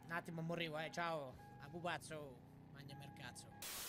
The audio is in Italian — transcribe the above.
Un attimo morivo, ciao. A pupazzo. Mangiami il cazzo.